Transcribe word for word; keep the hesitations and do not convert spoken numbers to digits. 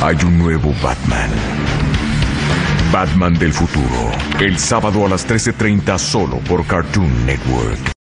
Hay un nuevo Batman. Batman del futuro. El sábado a las trece treinta solo por Cartoon Network.